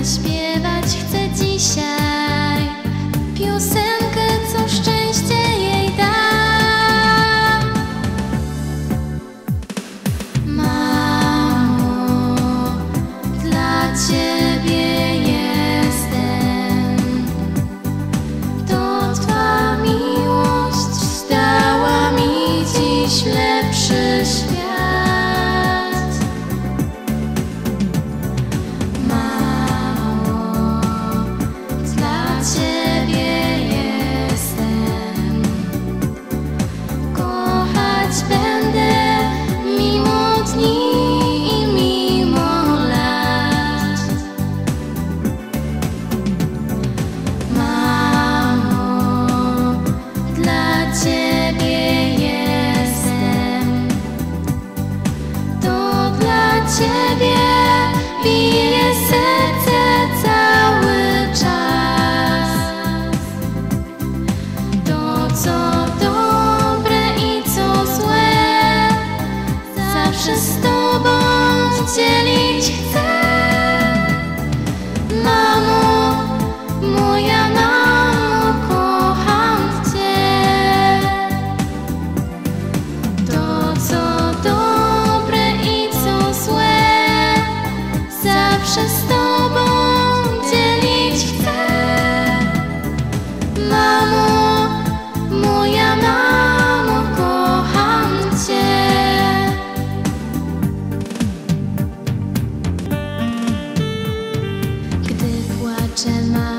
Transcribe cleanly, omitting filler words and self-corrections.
zaśpiewać chcę dzisiaj piosenkę, co szczęście jej da. Mamo, dla Ciebie jestem. To Twa miłość dała mi dziś lepszy świat. Ciebie bije serce cały czas. To, co dobre i co złe, zawsze z Tobą dzielić chcę. Mamo, moja mamo, kocham Cię. To, co dobre i co złe, zawsze z Tobą dzielić chcę. Mamo, moja mamo, kocham Cię. Gdy płaczę,